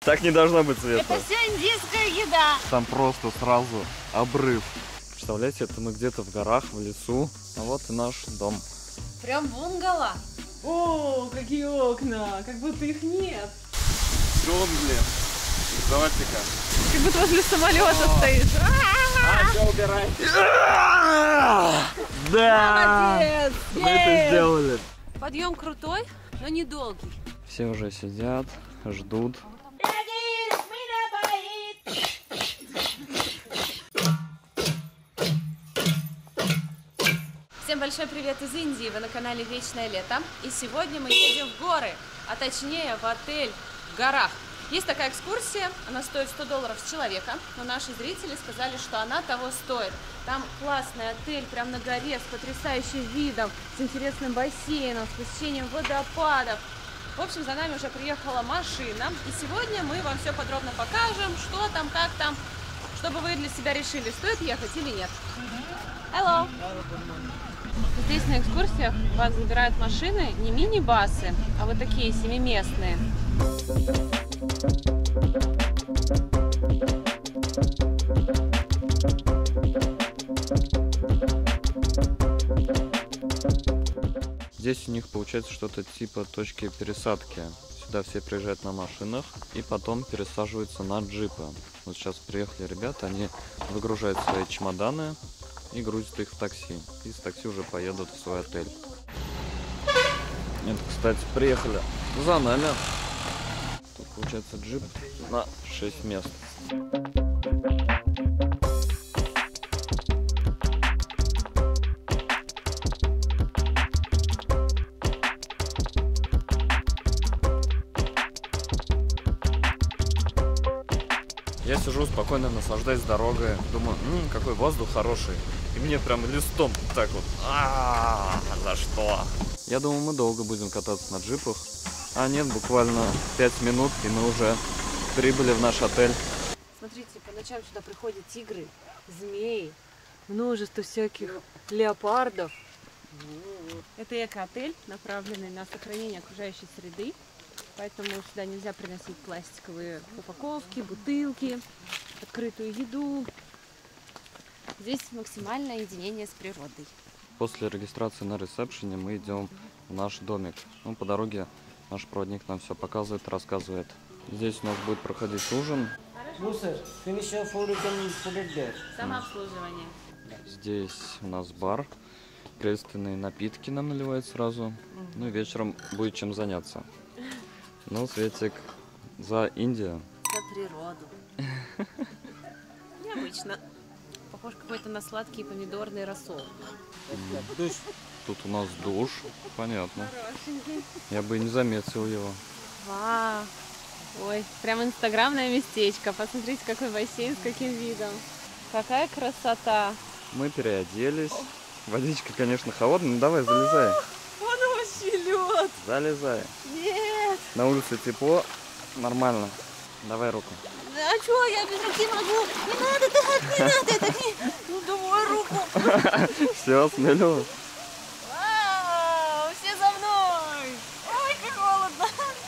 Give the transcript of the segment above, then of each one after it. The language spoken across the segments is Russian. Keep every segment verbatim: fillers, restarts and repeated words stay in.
Так не должно быть, Света. Это все индийская еда. Там просто сразу обрыв. Представляете, это мы где-то в горах, в лесу. А вот и наш дом. Прям бунгало. О, какие окна, как будто их нет. Джунгли, экзотика. Как будто возле самолета стоишь. А, все, убирай. Да! Молодец! Мы это сделали. Подъем крутой, но недолгий. Все уже сидят, ждут. Всем большой привет из Индии, вы на канале Вечное Лето. И сегодня мы едем в горы, а точнее в отель в горах. Есть такая экскурсия, она стоит сто долларов с человека, но наши зрители сказали, что она того стоит. Там классный отель, прям на горе, с потрясающим видом, с интересным бассейном, с посещением водопадов. В общем, за нами уже приехала машина, и сегодня мы вам все подробно покажем, что там, как там, чтобы вы для себя решили, стоит ехать или нет. Hello! Здесь на экскурсиях вас забирают машины не мини-басы, а вот такие семиместные. Здесь у них получается что-то типа точки пересадки. Сюда все приезжают на машинах и потом пересаживаются на джипы. Вот сейчас приехали ребята, они выгружают свои чемоданы и грузят их в такси. И с такси уже поедут в свой отель. Это, кстати, приехали за нами. Тут получается джип на шесть мест. Я сижу спокойно, наслаждаюсь дорогой, думаю, М, какой воздух хороший. И мне прям листом так вот, а, за что? Я думал, мы долго будем кататься на джипах, а нет, буквально пять минут, и мы уже прибыли в наш отель. Смотрите, по ночам сюда приходят тигры, змеи, множество всяких леопардов. Это эко-отель, направленный на сохранение окружающей среды. Поэтому сюда нельзя приносить пластиковые упаковки, бутылки, открытую еду. Здесь максимальное единение с природой. После регистрации на ресепшене мы идем в наш домик. Ну, по дороге наш проводник нам все показывает, рассказывает. Здесь у нас будет проходить ужин. Самообслуживание. Здесь у нас бар. Приветственные напитки нам наливают сразу. Ну и вечером будет чем заняться. Ну, Светик, за Индию. За природу. Необычно. Похож какой-то на сладкий помидорный рассол. Тут у нас душ, понятно. Хорошенький. Я бы и не заметил его. Вау. Ой, прям инстаграмное местечко. Посмотрите, какой бассейн, с каким видом. Какая красота. Мы переоделись. Водичка, конечно, холодная, но давай, залезай. Вон вообще лед. Залезай. Нет. На улице тепло, нормально. Давай руку. А что, я без руки могу? Не надо так, не надо так. Не... Ну давай руку. Все, смелю. Вау, все за мной. Ой, как холодно.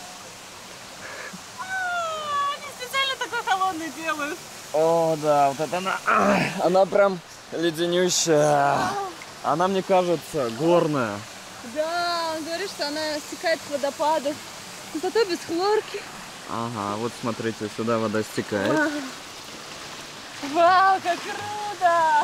А, они специально такой холодный делают. О, да, вот это она. Она прям леденющая. Она, мне кажется, горная. Да, он говорит, что она стекает с водопадов. Зато без хлорки. Ага, вот смотрите, сюда вода стекает. Вау, как круто!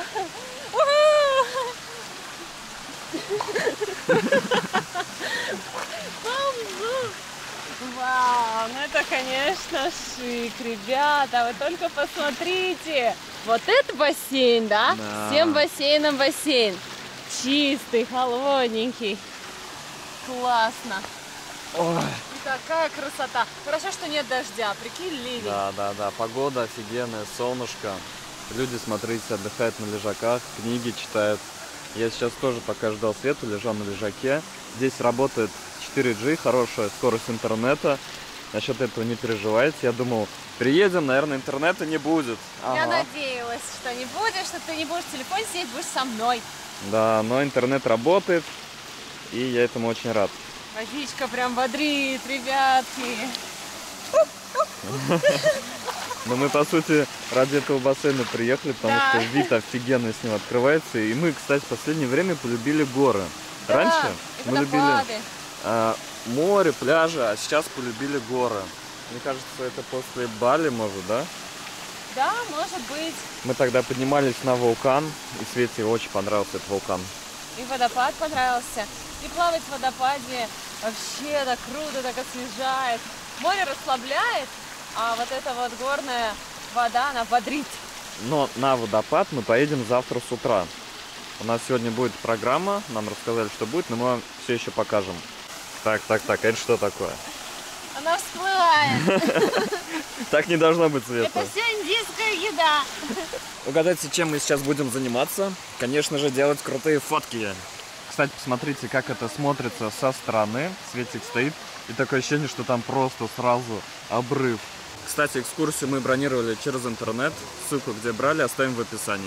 Вау, ну это, конечно, шик, ребята, вы только посмотрите. Вот это бассейн, да? Да. Всем бассейном бассейн. Чистый, холодненький. Классно. Ой. И такая красота. Хорошо, что нет дождя, прикинь, ливень. Да, да, да, погода офигенная, солнышко. Люди, смотрите, отдыхают на лежаках, книги читают. Я сейчас тоже, пока ждал Свету, лежал на лежаке. Здесь работает четыре джи, хорошая скорость интернета. Насчет этого не переживайте. Я думал, приедем, наверное, интернета не будет. Я Ага. надеялась, что не будешь, что ты не будешь в телефоне сидеть, будешь со мной. Да, но интернет работает, и я этому очень рад. Водичка прям бодрит, ребятки. Но мы, по сути, ради этого бассейна приехали, потому Да. что вид офигенный с ним открывается. И мы, кстати, в последнее время полюбили горы. Да, Раньше и мы любили водопады. а, море, пляжи, а сейчас полюбили горы. Мне кажется, это после Бали, может, да? Да, может быть. Мы тогда поднимались на вулкан, и Свете очень понравился этот вулкан. И водопад понравился. И плавать в водопаде вообще так круто, так освежает. Море расслабляет, а вот эта вот горная вода, она бодрит. Но на водопад мы поедем завтра с утра. У нас сегодня будет программа, нам рассказали, что будет, но мы вам все еще покажем. Так, так, так, это что такое? Она всплывает. Так не должно быть, Света. Это все индийская еда. Угадайте, чем мы сейчас будем заниматься? Конечно же, делать крутые фотки. Кстати, посмотрите, как это смотрится со стороны. Светик стоит, и такое ощущение, что там просто сразу обрыв. Кстати, экскурсию мы бронировали через интернет. Ссылку, где брали, оставим в описании.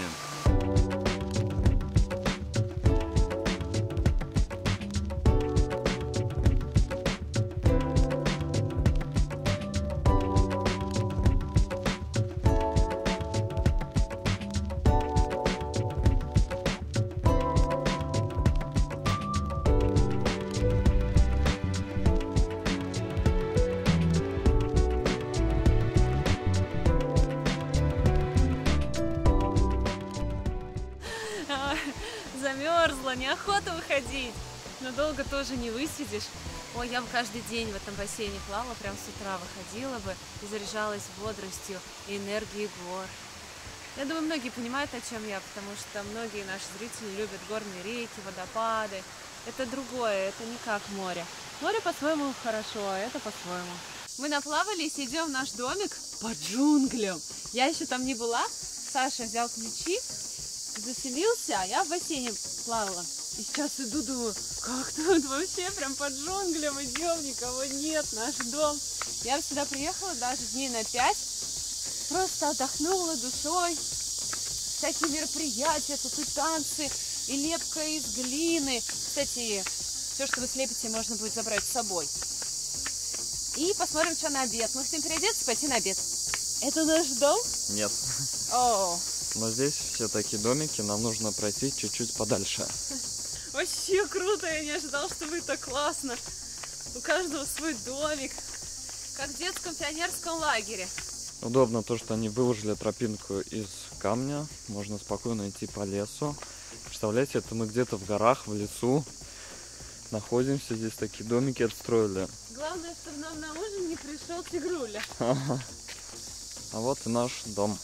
Замерзла, неохота выходить. Но долго тоже не высидишь. Ой, я бы каждый день в этом бассейне плавала, прям с утра выходила бы и заряжалась бодростью и энергией гор. Я думаю, многие понимают, о чем я, потому что многие наши зрители любят горные реки, водопады. Это другое, это не как море. Море по-своему хорошо, а это по-своему. Мы наплавались, идем в наш домик по джунглям. Я еще там не была. Саша взял ключи, заселился, а я в бассейне плавала. И сейчас иду, думаю, как тут вообще прям по джунглям идем, никого нет, наш дом. Я сюда приехала даже дней на пять, просто отдохнула душой. Всякие мероприятия, тут и танцы, и лепка из глины. Кстати, все, что вы слепите, можно будет забрать с собой. И посмотрим, что на обед. Мы хотим переодеться, пойти на обед. Это наш дом? Нет. О, Но здесь все такие домики, нам нужно пройти чуть-чуть подальше. вообще круто, я не ожидала, что будет так классно. У каждого свой домик, как в детском пионерском лагере. Удобно то, что они выложили тропинку из камня, можно спокойно идти по лесу. Представляете, это мы где-то в горах, в лесу находимся, здесь такие домики отстроили. Главное, чтобы нам на ужин не пришел тигруля. А вот и наш дом.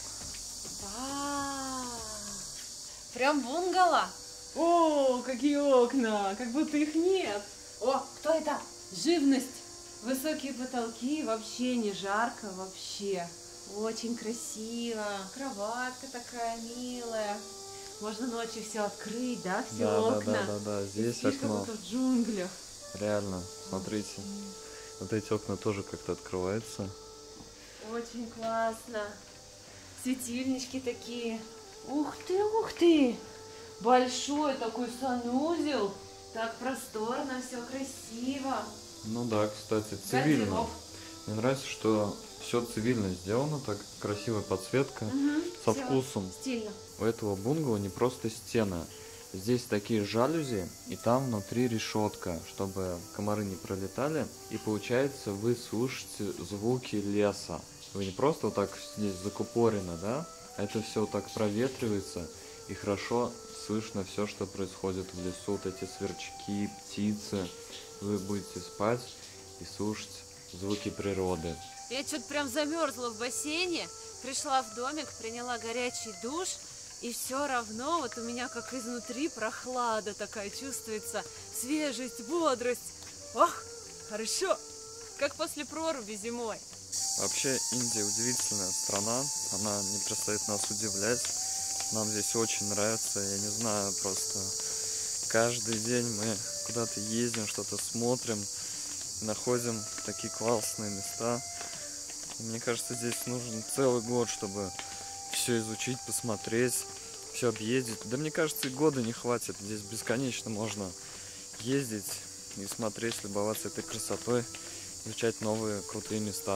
Вау! Прям бунгало. О, какие окна! Как будто их нет. О, кто это? Живность. Высокие потолки, вообще не жарко, вообще. Очень красиво. Кроватка такая милая. Можно ночью все открыть, да, все Да, да, окна. да, да, да, здесь Спишь, как окно. будто в джунглях. Реально, смотрите. Вот эти окна тоже как-то открываются. Очень классно. Светильнички такие. Ух ты, ух ты! Большой такой санузел. Так просторно, все красиво. Ну да, кстати, цивильно. Гардероб. Мне нравится, что все цивильно сделано, так красивая подсветка, Мгм, со всё вкусом. Стильно. У этого бунгало не просто стены. Здесь такие жалюзи, и там внутри решетка, чтобы комары не пролетали. И получается, вы слушаете звуки леса. Вы не просто вот так здесь закупорены, да? А это все вот так проветривается, и хорошо слышно все, что происходит в лесу. Вот эти сверчки, птицы. Вы будете спать и слушать звуки природы. Я что-то прям замерзла в бассейне, пришла в домик, приняла горячий душ, и все равно вот у меня как изнутри прохлада такая чувствуется, свежесть, бодрость. Ох, хорошо, как после проруби зимой. Вообще Индия удивительная страна, она не перестает нас удивлять. Нам здесь очень нравится, я не знаю, просто каждый день мы куда-то ездим, что-то смотрим, находим такие классные места. И мне кажется, здесь нужен целый год, чтобы все изучить, посмотреть, все объездить. Да мне кажется, и года не хватит, здесь бесконечно можно ездить и смотреть, любоваться этой красотой, изучать новые крутые места.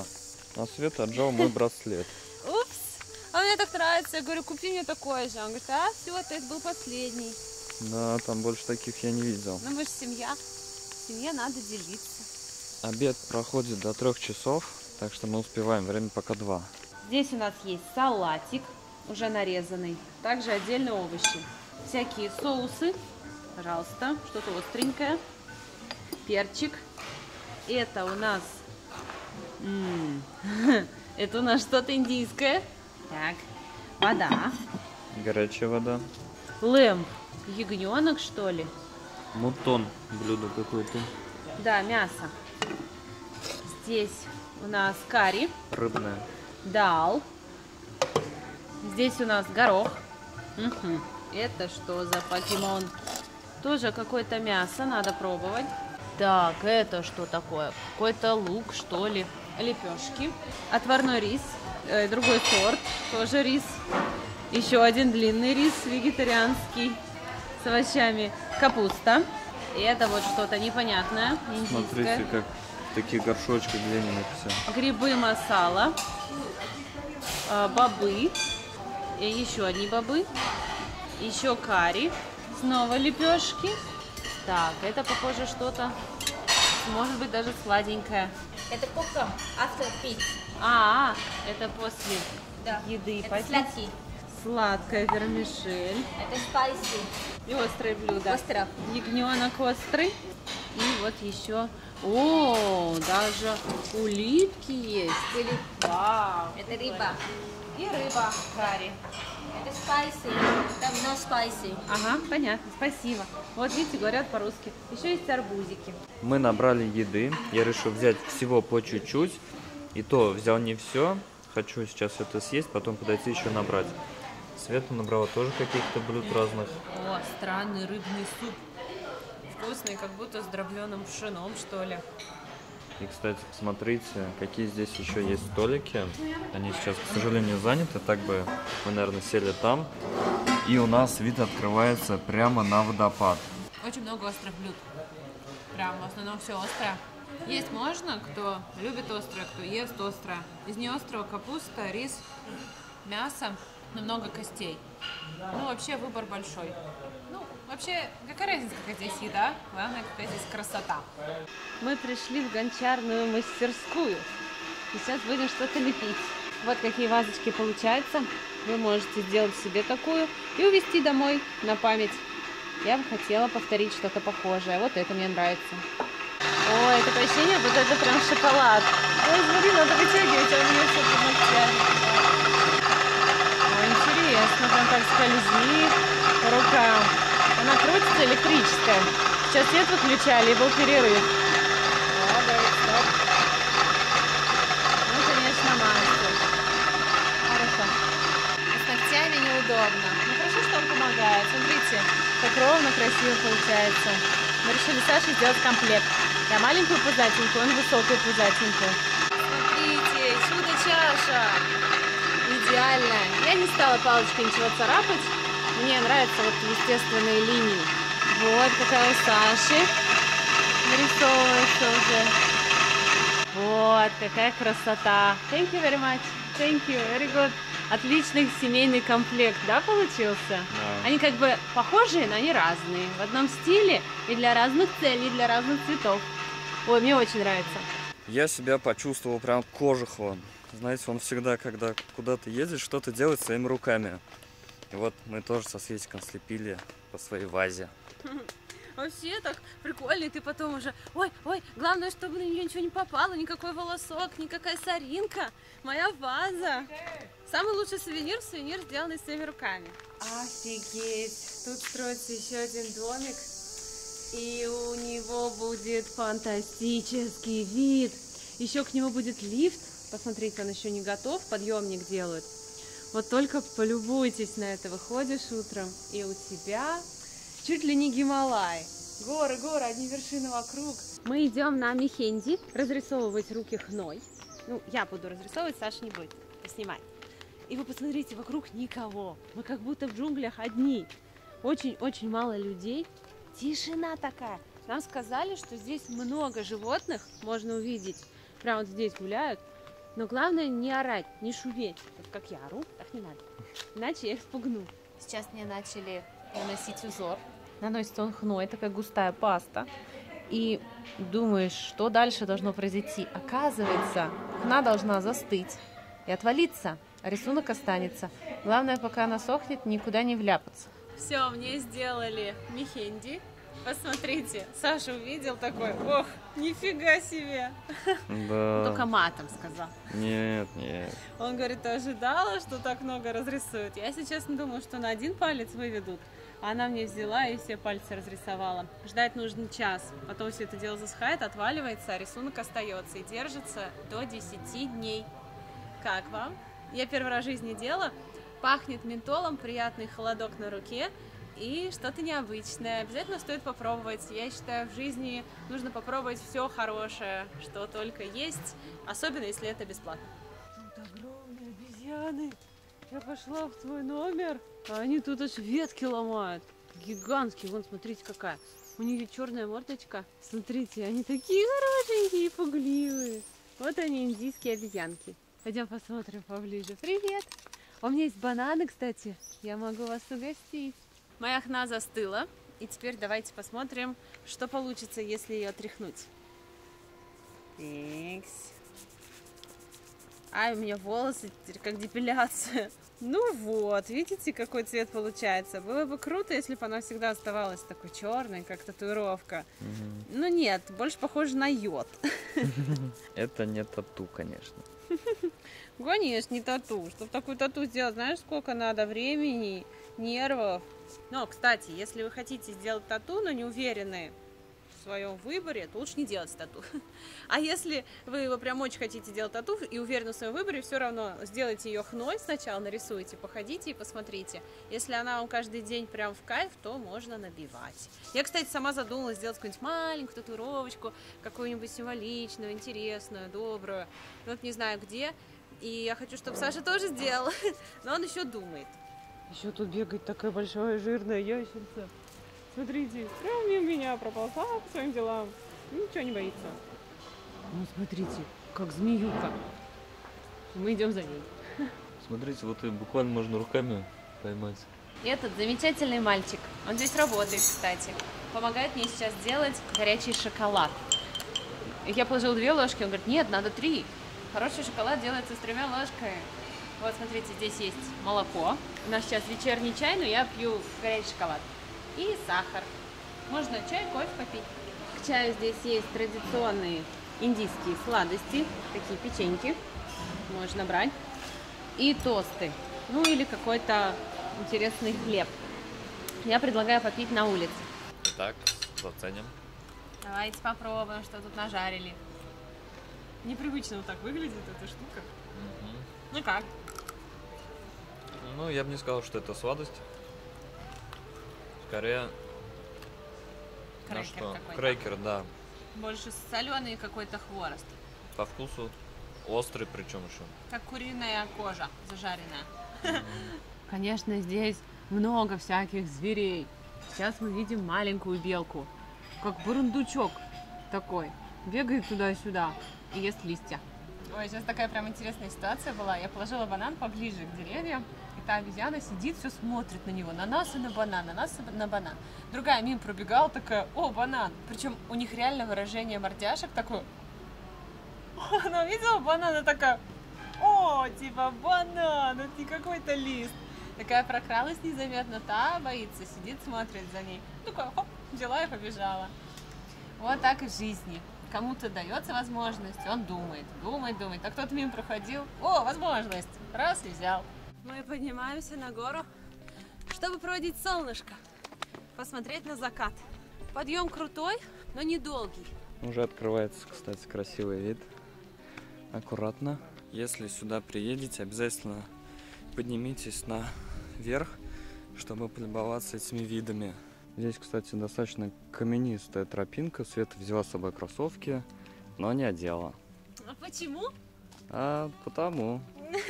А Света отжал мой браслет. Упс. А мне так нравится. Я говорю, купи мне такой же. Он говорит, а, все, это был последний. Да, там больше таких я не видел. Ну, мы же семья. В семье надо делиться. Обед проходит до трех часов, так что мы успеваем. Время пока два. Здесь у нас есть салатик, уже нарезанный. Также отдельно овощи. Всякие соусы. Пожалуйста, что-то остренькое. Перчик. Это у нас... М -м, это у нас что-то индийское. Так, вода. Горячая вода. Лэмб. Ягненок, что ли? Мутон. Блюдо какое-то. Да, мясо. Здесь у нас карри. Рыбное. Дал. Здесь у нас горох. Угу. Это что за покемон? Тоже какое-то мясо, надо пробовать. Так, это что такое? Какой-то лук, что ли? Лепешки. Отварной рис. Э, другой сорт. Тоже рис. Еще один длинный рис вегетарианский с овощами. Капуста. И это вот что-то непонятное, индийское. Смотрите, как в таких горшочках длинных все. Грибы масала. Э, бобы. И еще одни бобы. Еще карри. Снова лепешки. Так, это похоже что-то, может быть, даже сладенькое. Это кока, after pizza. А, это после Да. еды. Это пойти. сладкий. Сладкая вермишель. Это spicy. И острое блюдо. Остро. Ягненок острый. И вот еще. О, даже улитки есть. Или Вау. это рыба. И рыба карри. Это spicy. Там no spicy. Ага, понятно, спасибо. Вот видите, говорят по-русски. Еще есть арбузики. Мы набрали еды. Я решил взять всего по чуть-чуть. И то взял не все. Хочу сейчас это съесть, потом подойти еще набрать. Света набрала тоже каких-то блюд разных. О, странный рыбный суп. Вкусный, как будто с дробленым пшеном, что ли. И, кстати, посмотрите, какие здесь еще есть столики. Они сейчас, к сожалению, заняты. Так бы мы, наверное, сели там. И у нас вид открывается прямо на водопад. Очень много острых блюд. Прям в основном все острое. Есть можно, кто любит острое, кто ест острое. Из неострого капуста, рис, мясо, но много костей. Ну, вообще выбор большой. Ну, вообще, какая разница, какая здесь еда? Главное, какая здесь красота. Мы пришли в гончарную мастерскую. И сейчас будем что-то лепить. Вот какие вазочки получаются. Вы можете сделать себе такую и увезти домой на память. Я бы хотела повторить что-то похожее. Вот это мне нравится. Ой, это ощущение, вот это прям шоколад. Ой, смотри, надо вытягивать, а у меня все под ногтями. Ой, интересно, прям так скользит по рукам. Она крутится электрическая. Сейчас свет выключали, и был перерыв. Молодец, стоп. Ну, конечно, мастер. Хорошо. С ногтями неудобно. Ну, хорошо, что он помогает. Смотрите, как ровно, красиво получается. Мы решили Саше сделать комплект. Я маленькую пузатенькую, он высокую пузатенькую. Смотрите, чудо-чаша. Идеальная. Я не стала палочкой ничего царапать. Мне нравятся вот естественные линии. Вот какая у Саши нарисовывается уже. Вот какая красота. Thank you very much. Thank you, very good. Отличный семейный комплект, да, получился? Да. Они как бы похожие, но они разные. В одном стиле и для разных целей, для разных цветов. Ой, мне очень нравится. Я себя почувствовал прям кожухом. Знаете, он всегда, когда куда-то ездит, что-то делает своими руками. И вот мы тоже со Светиком слепили по своей вазе. Вообще так прикольно, и ты потом уже, ой, ой, главное, чтобы на нее ничего не попало, никакой волосок, никакая соринка, моя ваза. Самый лучший сувенир, сувенир, сделанный своими руками. Офигеть, тут строится еще один домик, и у него будет фантастический вид. Еще к нему будет лифт, посмотрите, он еще не готов, подъемник делают. Вот только полюбуйтесь на это, выходишь утром, и у тебя... чуть ли не Гималай. Горы, горы, одни вершины вокруг. Мы идем на мехенди разрисовывать руки хной. Ну, я буду разрисовывать, Саша не будет. Поснимай. И вы посмотрите, вокруг никого. Мы как будто в джунглях одни. Очень-очень мало людей. Тишина такая. Нам сказали, что здесь много животных можно увидеть. Прямо вот здесь гуляют. Но главное не орать, не шуметь. Вот как я ору, так не надо. Иначе я их спугну. Сейчас мне начали наносить узор. Наносится он хной, такая густая паста. И думаешь, что дальше должно произойти. Оказывается, хна должна застыть и отвалиться, а рисунок останется. Главное, пока она сохнет, никуда не вляпаться. Все, мне сделали мехенди. Посмотрите, Саша увидел такой, ох, нифига себе. Да. Только матом сказал. Нет, нет. Он говорит, ты ожидала, что так много разрисуют? Я, если честно, думала, что на один палец выведут. А она мне взяла и все пальцы разрисовала. Ждать нужно час. Потом все это дело засыхает, отваливается, а рисунок остается и держится до десяти дней. Как вам? Я первый раз в жизни делала. Пахнет ментолом, приятный холодок на руке. И что-то необычное. Обязательно стоит попробовать. Я считаю, в жизни нужно попробовать все хорошее, что только есть, особенно если это бесплатно. Тут огромные обезьяны. Я пошла в твой номер, а они тут аж ветки ломают. Гигантские. Вон, смотрите, какая. У нее черная мордочка. Смотрите, они такие хорошенькие и пугливые. Вот они, индийские обезьянки. Пойдем посмотрим поближе. Привет! У меня есть бананы, кстати. Я могу вас угостить. Моя хна застыла, и теперь давайте посмотрим, что получится, если ее тряхнуть. Тикс. Ай, у меня волосы теперь как депиляция. Ну вот, видите, какой цвет получается. Было бы круто, если бы она всегда оставалась такой черной, как татуировка. Угу. Ну нет, больше похоже на йод. Это не тату, конечно. Конечно, не тату. Чтобы такую тату сделать, знаешь, сколько надо времени, нервов. Но, кстати, если вы хотите сделать тату, но не уверены в своем выборе, то лучше не делать тату. А если вы его прям очень хотите делать тату и уверены в своем выборе, все равно сделайте ее хной сначала, нарисуйте, походите и посмотрите. Если она вам каждый день прям в кайф, то можно набивать. Я, кстати, сама задумалась сделать какую-нибудь маленькую татуировочку, какую-нибудь символичную, интересную, добрую. Вот не знаю где. И я хочу, чтобы Саша тоже сделал, но он еще думает. Еще тут бегает такая большая жирная ящерица. Смотрите, прям мимо меня проползла по своим делам. Ничего не боится. Ну, смотрите, как змеюка. Мы идем за ней. Смотрите, вот и буквально можно руками поймать. Этот замечательный мальчик, он здесь работает, кстати. Помогает мне сейчас делать горячий шоколад. Я положила две ложки, он говорит, нет, надо три. Хороший шоколад делается с тремя ложками. Вот, смотрите, здесь есть молоко. У нас сейчас вечерний чай, но я пью горячий шоколад. И сахар. Можно чай, кофе попить. К чаю здесь есть традиционные индийские сладости. Такие печеньки. Можно брать. И тосты. Ну или какой-то интересный хлеб. Я предлагаю попить на улице. Итак, заценим. Давайте попробуем, что тут нажарили. Непривычно вот так выглядит эта штука. Угу. Ну как? Ну, я бы не сказал, что это сладость. Скорее... Крекер ну, что? какой-то. Крекер, да. Больше соленый какой-то хворост. По вкусу острый причем еще. Как куриная кожа зажаренная. Mm-hmm. Конечно, здесь много всяких зверей. Сейчас мы видим маленькую белку. Как бурундучок такой. Бегает туда-сюда и ест листья. Ой, сейчас такая прям интересная ситуация была. Я положила банан поближе к деревьям, и та обезьяна сидит, все смотрит на него, на нас и на банан, на нас и на банан. Другая мимо пробегала, такая, о, банан. Причем у них реально выражение мордяшек такое. Она увидела банан и такая, о, типа банан, это не какой-то лист. Такая прокралась незаметно, та боится, сидит, смотрит за ней. Такая, хоп, взяла и побежала. Вот так и в жизни. Кому-то дается возможность, он думает, думает, думает. А кто-то мимо проходил, о, возможность, раз и взял. Мы поднимаемся на гору, чтобы проводить солнышко, посмотреть на закат. Подъем крутой, но недолгий. Уже открывается, кстати, красивый вид. Аккуратно. Если сюда приедете, обязательно поднимитесь наверх, чтобы полюбоваться этими видами. Здесь, кстати, достаточно каменистая тропинка. Света взяла с собой кроссовки, но не одела. А почему? А потому.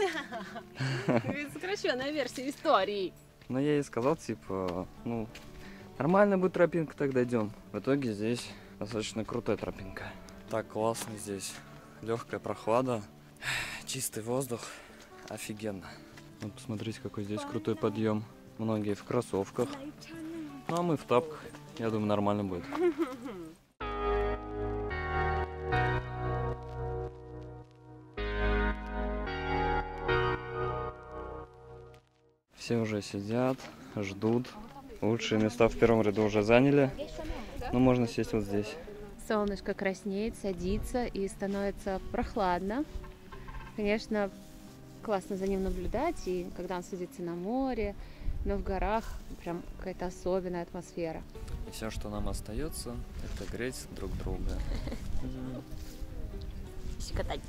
Сокращенная версия истории. Но я ей сказал, типа, ну, нормальная будет тропинка, тогда идем. В итоге здесь достаточно крутая тропинка. Так классно здесь. Легкая прохлада. Чистый воздух. Офигенно. Вот посмотрите, какой здесь крутой подъем. Многие в кроссовках. Ну а мы в тапках. Я думаю, нормально будет. Все уже сидят, ждут. Лучшие места в первом ряду уже заняли. Но можно сесть вот здесь. Солнышко краснеет, садится и становится прохладно. Конечно, классно за ним наблюдать, и когда он садится на море, но в горах прям какая-то особенная атмосфера. И все, что нам остается, это греть друг друга. Щекотать.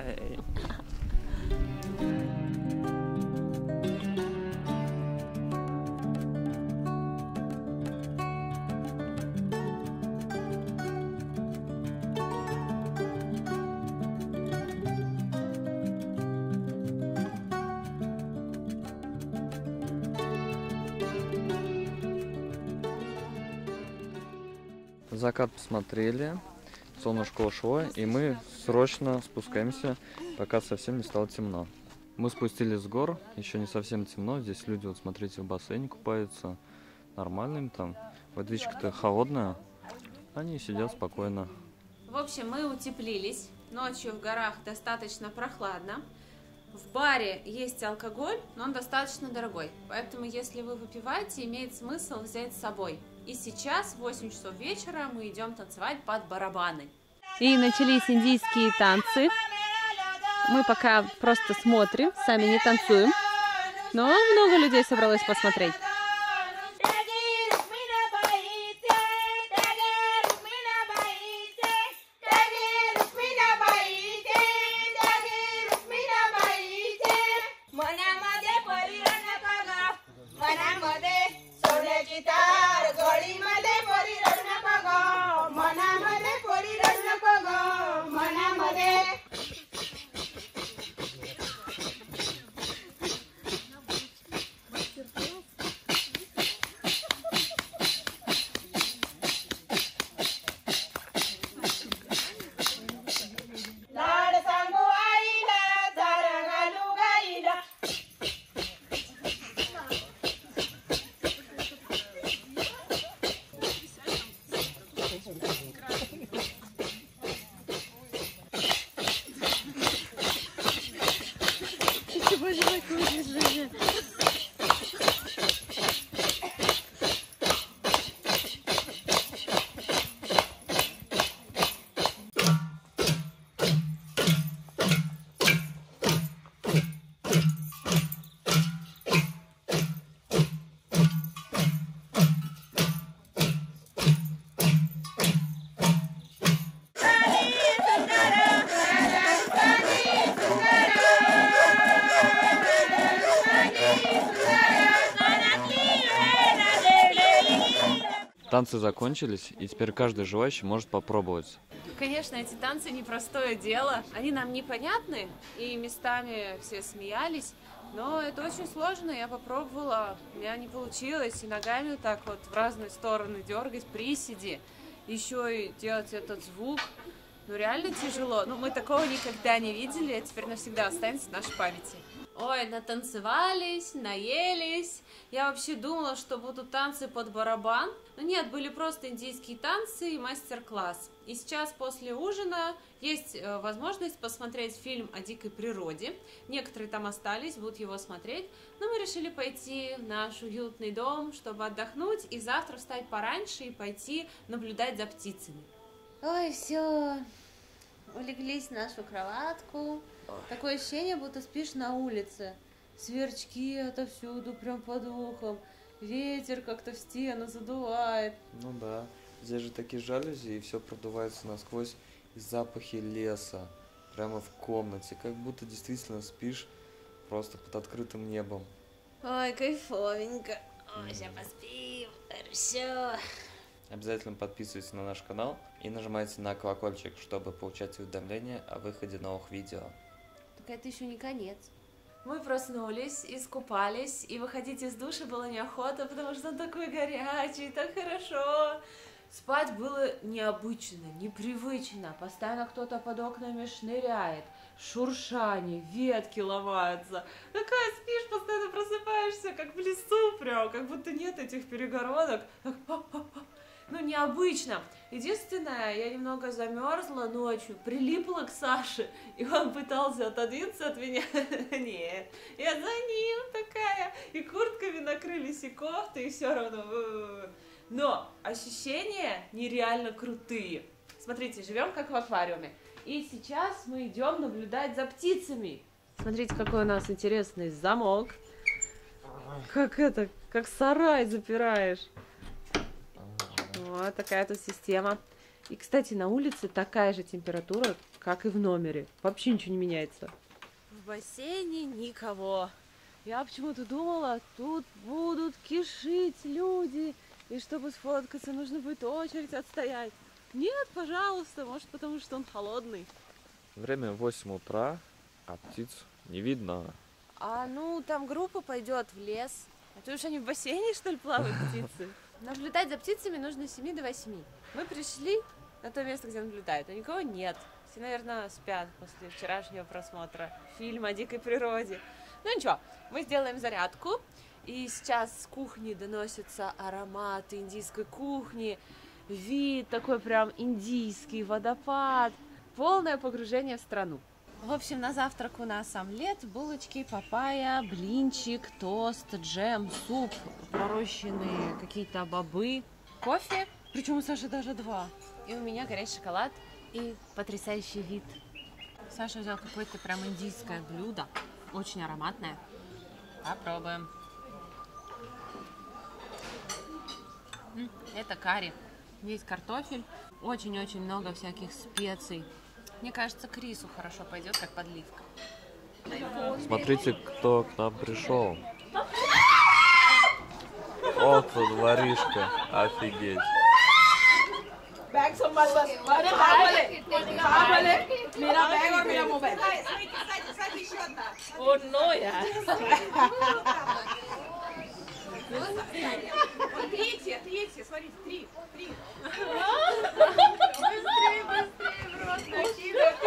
Закат посмотрели, солнышко ушло, и мы срочно спускаемся, пока совсем не стало темно. Мы спустились с гор, еще не совсем темно, здесь люди, вот смотрите, в бассейне купаются, нормально им там, водичка-то холодная, они сидят спокойно. В общем, мы утеплились, ночью в горах достаточно прохладно. В баре есть алкоголь, но он достаточно дорогой, поэтому если вы выпиваете, имеет смысл взять с собой. И сейчас, в восемь часов вечера, мы идем танцевать под барабаны. И начались индийские танцы. Мы пока просто смотрим, сами не танцуем, но много людей собралось посмотреть. Танцы закончились, и теперь каждый желающий может попробовать. Конечно, эти танцы непростое дело. Они нам непонятны, и местами все смеялись, но это очень сложно. Я попробовала, у меня не получилось, и ногами так вот в разные стороны дергать, приседи, еще и делать этот звук. Ну, реально тяжело. Ну, мы такого никогда не видели, а теперь навсегда останется в нашей памяти. Ой, натанцевались, наелись. Я вообще думала, что будут танцы под барабан. Но нет, были просто индийские танцы и мастер-класс. И сейчас после ужина есть возможность посмотреть фильм о дикой природе. Некоторые там остались, будут его смотреть. Но мы решили пойти в наш уютный дом, чтобы отдохнуть. И завтра встать пораньше и пойти наблюдать за птицами. Ой, все. Улеглись в нашу кроватку. Такое ощущение, будто спишь на улице. Сверчки отовсюду, прям под ухом. Ветер как-то в стену задувает. Ну да, здесь же такие жалюзи, и все продувается насквозь, и запахи леса прямо в комнате, как будто действительно спишь просто под открытым небом. Ой, кайфовенько. Ой, сейчас поспим, хорошо. Обязательно подписывайтесь на наш канал и нажимайте на колокольчик, чтобы получать уведомления о выходе новых видео. Так это еще не конец. Мы проснулись, искупались, и выходить из душа было неохота, потому что он такой горячий, так хорошо. Спать было необычно, непривычно, постоянно кто-то под окнами шныряет, шуршание, ветки ломаются. Такая спишь, постоянно просыпаешься, как в лесу прям, как будто нет этих перегородок. Так, ну, необычно. Единственное, я немного замерзла ночью, прилипла к Саше, и он пытался отодвинуться от меня. Нет, я за ним такая, и куртками накрылись, и кофты, и все равно. Но ощущения нереально крутые. Смотрите, живем как в аквариуме. И сейчас мы идем наблюдать за птицами. Смотрите, какой у нас интересный замок. Как это, как сарай запираешь. Вот такая тут система. И, кстати, на улице такая же температура, как и в номере. Вообще ничего не меняется. В бассейне никого. Я почему-то думала, тут будут кишить люди. И чтобы сфоткаться, нужно будет очередь отстоять. Нет, пожалуйста, может, потому что он холодный. Время восемь утра, а птиц не видно. А ну, там группа пойдет в лес. А то уж они в бассейне, что ли, плавают птицы? Наблюдать за птицами нужно с семи до восьми. Мы пришли на то место, где наблюдают, а никого нет. Все, наверное, спят после вчерашнего просмотра фильма о дикой природе. Ну ничего, мы сделаем зарядку. И сейчас с кухни доносятся ароматы индийской кухни. Вид такой прям индийский, водопад. Полное погружение в страну. В общем, на завтрак у нас омлет, булочки, папайя, блинчик, тост, джем, суп, пророщенные какие-то бобы, кофе. Причем у Саши даже два. И у меня горячий шоколад и потрясающий вид. Саша взял какое-то прям индийское блюдо, очень ароматное. Попробуем. Это карри. Есть картофель, очень-очень много всяких специй. Мне кажется, к рису хорошо пойдет, как подливка. Смотрите, кто к нам пришел. О, тут воришка. Офигеть. Третья, третья, смотрите, три, три. Быстрее, быстрее, в рот накидывай.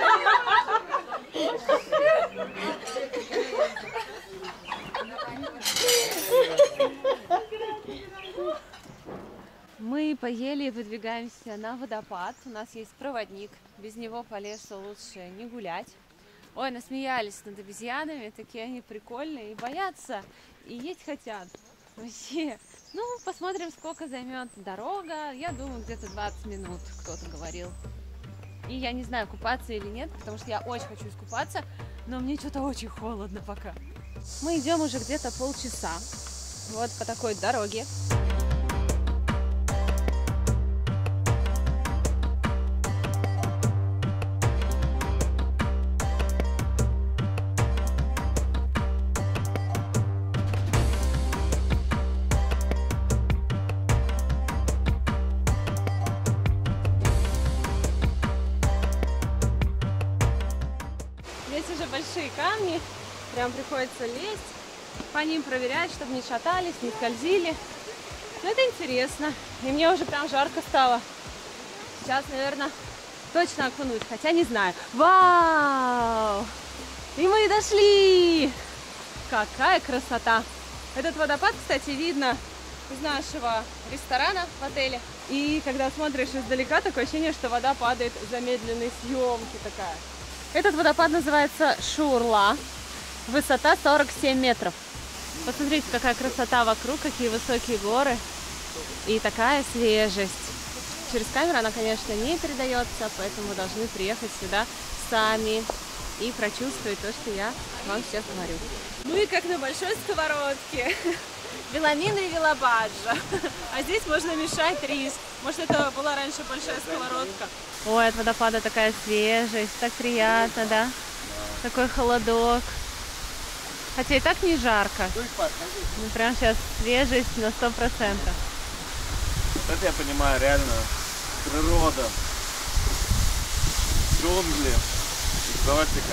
Мы поели и выдвигаемся на водопад. У нас есть проводник. Без него по лесу лучше не гулять. Ой, насмеялись над обезьянами. Такие они прикольные и боятся, и есть хотят. Вообще. Ну, посмотрим, сколько займет дорога. Я думаю, где-то двадцать минут, кто-то говорил. И я не знаю, купаться или нет, потому что я очень хочу искупаться, но мне что-то очень холодно пока. Мы идем уже где-то полчаса. Вот по такой дороге. Здесь уже большие камни, прям приходится лезть, по ним проверять, чтобы не шатались, не скользили. Но это интересно, и мне уже прям жарко стало. Сейчас, наверное, точно окунусь, хотя не знаю. Вау! И мы дошли! Какая красота! Этот водопад, кстати, видно из нашего ресторана в отеле. И когда смотришь издалека, такое ощущение, что вода падает в замедленной съемке такая. Этот водопад называется Шурла. Высота сорок семь метров. Посмотрите, какая красота вокруг, какие высокие горы. И такая свежесть. Через камеру она, конечно, не передается, поэтому вы должны приехать сюда сами и прочувствовать то, что я вам сейчас говорю. Мы как на большой сковородке. Беламин и Вилабаджа. А здесь можно мешать рис. Может, это была раньше большая сковородка. Ой, от водопада такая свежесть. Так приятно, да? Такой холодок. Хотя и так не жарко. Ну, прям сейчас свежесть на сто процентов. Это я понимаю, реально. Природа. Джунгли. Экзотика.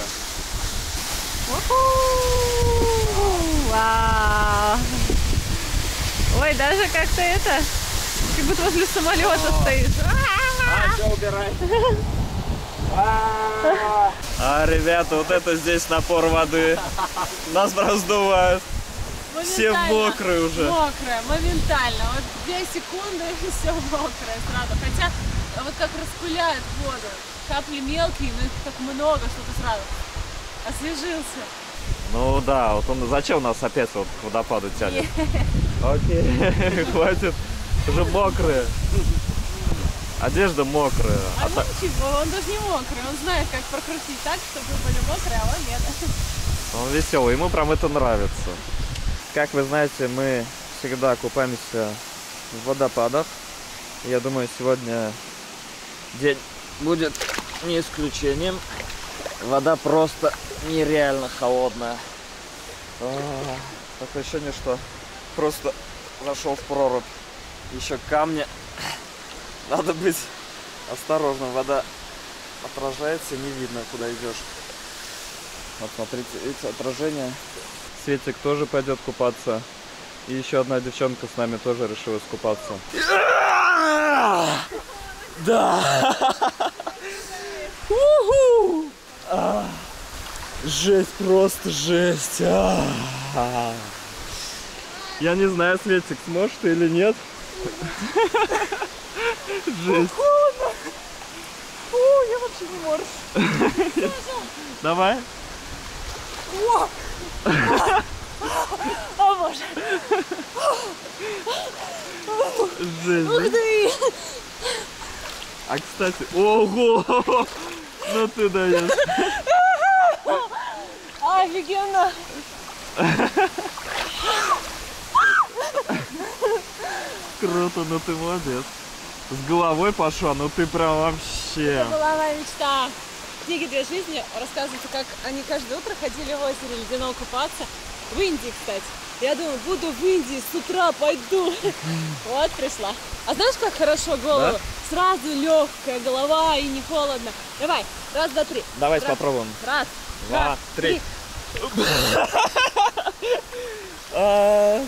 Вау! Ой, даже как-то это, как будто возле самолета стоишь. А, все, убирай. А, ребята, вот это здесь напор воды. Нас раздувают. Все мокрые уже. Мокрые, моментально. Вот две секунды и все мокрое сразу. Хотя вот как распыляет воду. Капли мелкие, но их так много, что ты сразу освежился. Ну да, вот он зачем нас опять вот к водопаду тянет? Окей, хватит. Уже мокрые. Одежда мокрая. А, А ну та- ничего, он даже не мокрый. Он знает, как прокрутить так, чтобы вы были мокрые, а он нет. Он веселый, ему прям это нравится. Как вы знаете, мы всегда купаемся в водопадах. Я думаю, сегодня день будет не исключением. Вода просто нереально холодная. А, Такое ощущение, что просто зашел в прорубь. Еще камни. Надо быть осторожным. Вода отражается, не видно, куда идешь. Вот смотрите, видите, отражение. Светик тоже пойдет купаться. И еще одна девчонка с нами тоже решила искупаться. Да! Жесть, просто жесть. Я не знаю, Светик, сможешь ты или нет. Жесть. О, я вообще не морщу. Давай. О! О боже! Жесть. Ух ты! А кстати, ого! Ну ты даешь. Офигенно! Круто, ну ты молодец. С головой пошла, ну ты прям вообще. Это была моя мечта. В книге «Две жизни» рассказывается, как они каждое утро ходили в озере ледяного купаться. В Индии, кстати. Я думаю, буду в Индии, с утра пойду. Вот, пришла. А знаешь, как хорошо голову? Да? Сразу легкая голова и не холодно. Давай, раз, два, три. Давайте Раз, попробуем. Раз, Два, три. А,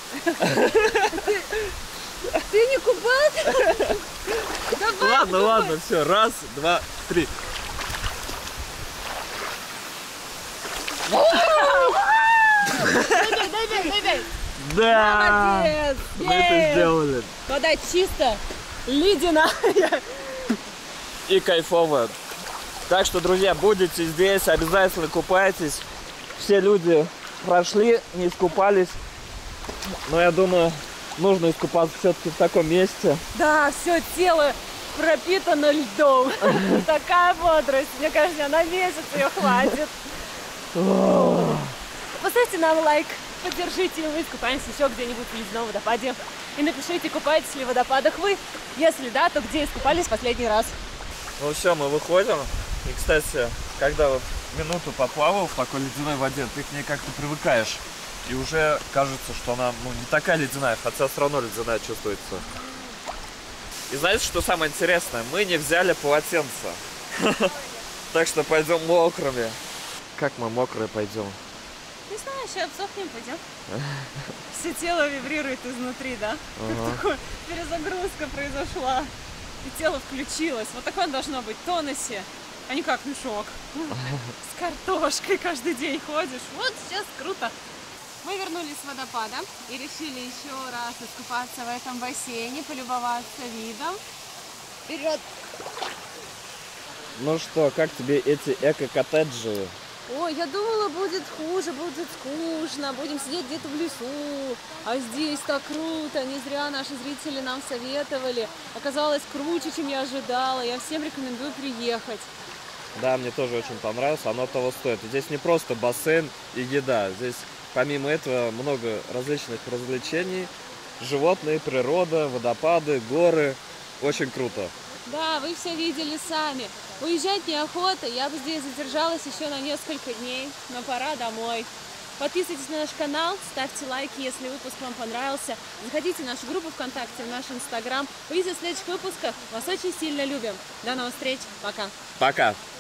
Ты не купался? Давай, Ладно, давай. ладно, все. Раз, два, три. Дай, дай, дай, дай, дай. Да! Молодец! Мы это Е! сделали. Вода чисто, ледяная. И кайфово. Так что, друзья, будете здесь, обязательно купайтесь. Все люди прошли, не искупались. Но я думаю, нужно искупаться все-таки в таком месте. Да, все тело пропитано льдом. Такая бодрость. Мне кажется, на месяц ее хватит. Поставьте нам лайк, поддержите, и мы искупаемся еще где-нибудь в ледяном водопаде. И напишите, купаетесь ли в водопадах вы. Если да, то где искупались в последний раз. Ну все, мы выходим. И, кстати, когда вот минуту поплавал в такой ледяной воде, ты к ней как-то привыкаешь. И уже кажется, что она ну, не такая ледяная, хотя все равно ледяная чувствуется. И знаете, что самое интересное? Мы не взяли полотенце. Так что пойдем мокрыми. Как мы мокрые пойдем? Не знаю, сейчас обсохнем, пойдем. Все тело вибрирует изнутри, да? Как такое перезагрузка произошла. И тело включилось. Вот такое должно быть в тонусе, а не как мешок. С картошкой каждый день ходишь. Вот сейчас круто. Мы вернулись с водопада и решили еще раз искупаться в этом бассейне, полюбоваться видом. Вперед! Ну что, как тебе эти эко-коттеджи? Ой, я думала, будет хуже, будет скучно, будем сидеть где-то в лесу. А здесь так круто, не зря наши зрители нам советовали. Оказалось круче, чем я ожидала. Я всем рекомендую приехать. Да, мне тоже очень понравилось, оно того стоит. Здесь не просто бассейн и еда, здесь помимо этого много различных развлечений. Животные, природа, водопады, горы. Очень круто. Да, вы все видели сами. Уезжать неохота, я бы здесь задержалась еще на несколько дней, но пора домой. Подписывайтесь на наш канал, ставьте лайки, если выпуск вам понравился. Заходите в нашу группу ВКонтакте, в наш Инстаграм. Увидимся в следующих выпусках. Вас очень сильно любим. До новых встреч. Пока. Пока.